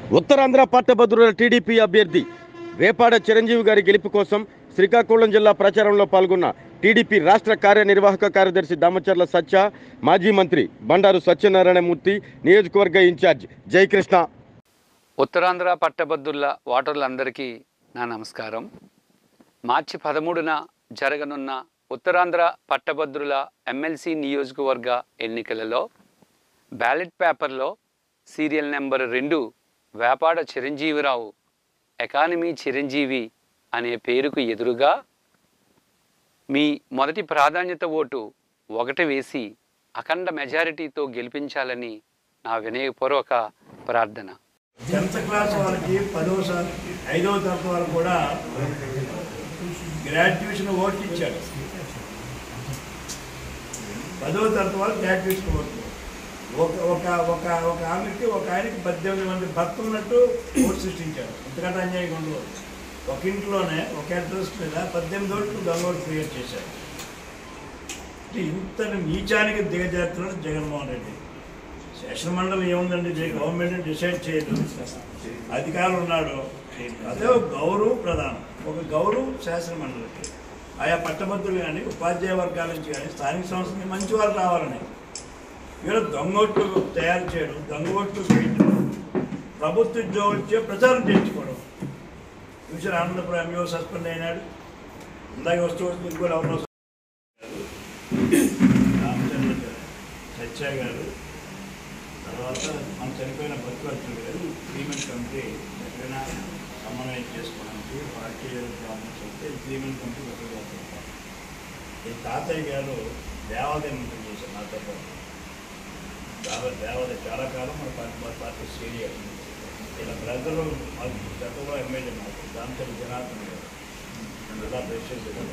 ఉత్తరాంధ్ర పట్టభద్రుల టీడీపీ అభ్యర్థి వేపాడ చిరంజీవి గారి గెలుపు కోసం శ్రీకాకుళం జిల్లా ప్రచారంలో పాల్గొన్న టీడీపీ రాష్ట్ర కార్యనిర్వాహక కార్యదర్శి దామచర్ల సత్య, మాజీ మంత్రి బండారు సత్యనారాయణమూర్తి, నియోజకవర్గ ఇన్ఛార్జ్ జయకృష్ణ. ఉత్తరాంధ్ర పట్టభద్రుల ఓటర్లందరికీ నా నమస్కారం. మార్చి 13న జరగనున్న ఉత్తరాంధ్ర పట్టభద్రుల ఎమ్మెల్సీ నియోజకవర్గ ఎన్నికలలో బ్యాలెట్ పేపర్లో సీరియల్ నెంబర్ 2 వేపాడ చిరంజీవిరావు ఎకానమీ చిరంజీవి అనే పేరుకు ఎదురుగా మీ మొదటి ప్రాధాన్యత ఓటు 1 వేసి అఖండ మెజారిటీతో గెలిపించాలని నా వినయపూర్వక ప్రార్థన. 10th క్లాస్ వాళ్ళకి 5వ తరగతి వాళ్ళకి కూడా గ్రాడ్యుయేషన్ ఓట్లు ఇచ్చారు. 10వ తరగతి వాళ్ళు గ్రాడ్యుయేషన్ ఓట్లు ఒక ఆమెకి ఒక ఆయనకి 18 మంది భర్త ఉన్నట్టు ఓటు సృష్టించారు. ఇంతకంటే అన్యాయంగా ఉండదు. ఒక ఇంట్లోనే ఒక అడ్రస్ మీద 18 ఓట్లు దొంగోట్లు క్రియేట్ చేశారు. ఇంత నీచానికి దిగజారుతున్నాడు జగన్మోహన్ రెడ్డి. శాసనమండలి ఏముందండి, గవర్నమెంట్ డిసైడ్ చేయదు, అధికారులు ఉన్నాడు. అదే ఒక గౌరవం ప్రధానం. ఒక గౌరవం శాసనమండలికి ఆయా పట్టభద్రులు కానీ ఉపాధ్యాయ వర్గాల నుంచి కానీ స్థానిక సంస్థకి మంచి వారు రావాలని వీళ్ళు దొంగోట్లు తయారు చేయడం, దొంగోట్లు వేయడం, ప్రభుత్వ ఉద్యోగులు ప్రచారం చేయించుకోవడం. చూసారు ఆనందపురం ఎంఈఓ సస్పెండ్ అయినాడు. ఇందాక వస్తూ కూడా ఎవరినో రామచంద్ర సత్య గారు, తర్వాత మన చనిపోయిన భక్తులు గారు అగ్రిమెంట్ కమిటీ ఎక్కడైనా సమన్వయం చేసుకోవడానికి పార్టీ ప్రాబ్లమ్స్ వస్తే అగ్రిమెంట్ కమిటీ పెట్టగలుగుతాం. ఈ తాతయ్య గారు దేవాలయ మంత్రి చేశారు నాతో పాటు. దేవాలయ చాలా కాలం మన పార్టీ సీనియర్. ఇలా బ్రదరు మాకు గతంలో ఎమ్మెల్యే మాకు దాంతో జనార్దన్ గారు జిల్లా ప్రెసిడెంట్ గారు.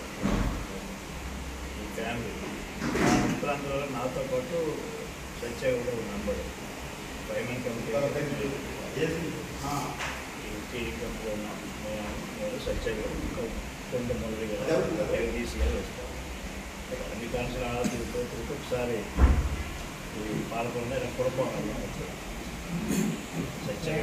ఈ ఫ్యామిలీ ఉత్తరాంధ్రలో నాతో పాటు సత్య కూడా నంబరు పైమన్ కమిటీ సత్య గారు కొండ మొదలు గారు డీసీ గారు వస్తారు. అన్ని కాన్సల్ ఒకసారి ఈ పాల్గొన్న కుటుంబంలో సత్య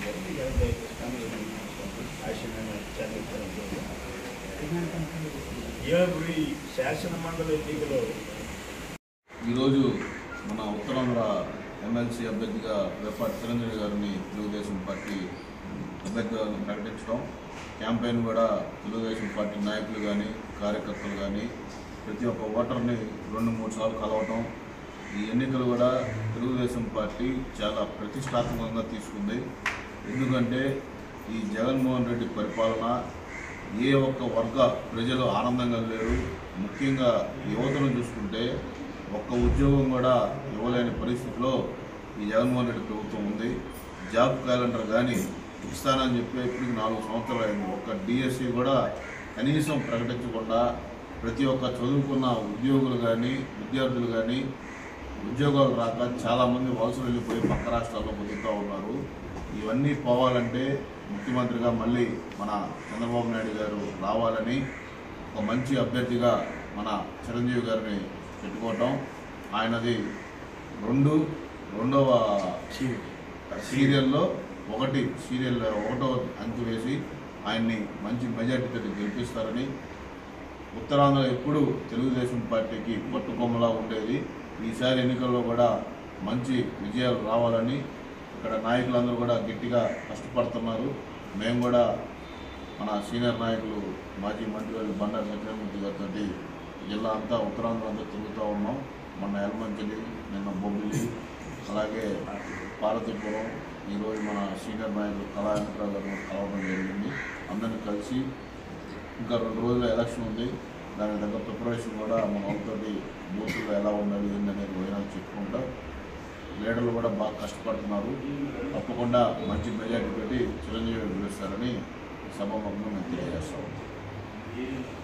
ఈ శాసన మండలి ఎన్నికలో ఈరోజు మన ఉత్తరాంధ్ర ఎమ్మెల్సీ అభ్యర్థిగా వేపాడ చిరంజీవి గారిని తెలుగుదేశం పార్టీ అభ్యర్థిగా ప్రకటించడం, క్యాంపెయిన్ కూడా తెలుగుదేశం పార్టీ నాయకులు కానీ కార్యకర్తలు కానీ ప్రతి ఒక్క ఓటర్ని 2-3 సార్లు కలవటం, ఈ ఎన్నికలు కూడా తెలుగుదేశం పార్టీ చాలా ప్రతిష్టాత్మకంగా తీసుకుంది. ఎందుకంటే ఈ జగన్మోహన్ రెడ్డి పరిపాలన ఏ ఒక్క వర్గ ప్రజలు ఆనందంగా లేరు. ముఖ్యంగా యువతను చూసుకుంటే ఒక్క ఉద్యోగం కూడా ఇవ్వలేని పరిస్థితిలో ఈ జగన్మోహన్ రెడ్డి ప్రభుత్వం ఉంది. జాబ్ క్యాలెండర్ కానీ ఇస్తానని చెప్పి ఇప్పటికి 4 సంవత్సరాలు అయింది. ఒక్క డిఎస్సి కూడా కనీసం ప్రకటించకుండా ప్రతి ఒక్క చదువుకున్న ఉద్యోగులు కానీ విద్యార్థులు కానీ ఉద్యోగాలు రాక చాలామంది వలసలు వెళ్ళిపోయి పక్క రాష్ట్రాల్లో బతుకుతూ ఉన్నారు. ఇవన్నీ పోవాలంటే ముఖ్యమంత్రిగా మళ్ళీ మన చంద్రబాబు నాయుడు గారు రావాలని ఒక మంచి అభ్యర్థిగా మన చిరంజీవి గారిని పెట్టుకోవటం, ఆయనది రెండవ సీరియల్లో 1వ అంచు వేసి ఆయన్ని మంచి మెజార్టీతో గెలిపిస్తారని, ఉత్తరాంధ్ర ఎప్పుడు తెలుగుదేశం పార్టీకి పట్టుకొమ్మలా ఉండేది. ఈసారి ఎన్నికల్లో కూడా మంచి విజయాలు రావాలని ఇక్కడ నాయకులందరూ కూడా గట్టిగా కష్టపడుతున్నారు. మేము కూడా మన సీనియర్ నాయకులు మాజీ మంత్రి బండారు సత్యనారాయణమూర్తి గారితో జిల్లా అంతా ఉత్తరాంధ్ర అంతా తిరుగుతూ ఉన్నాం. మొన్న ఎల్మంచిలి, నిన్న బొబ్బిలి, అలాగే పార్వతీపురం, ఈరోజు మన సీనియర్ నాయకులు కళాయంత్రాలు గారు కలవడం జరిగింది. అందరినీ కలిసి ఇంకా 2 రోజుల ఎలక్షన్ ఉంది, దానికి తగ్గ ప్రిపరేషన్ కూడా మన వాళ్ళతోటి బూతుల్లో ఎలా ఉండాలి ఏంటనేది పోయినా చెప్పుకుంటా లీడర్లు కూడా బాగా కష్టపడుతున్నారు. తప్పకుండా మంచి మెజార్టీ పెట్టి చిరంజీవి గెలుస్తారని సభాముఖంగా మేము తెలియజేస్తాము.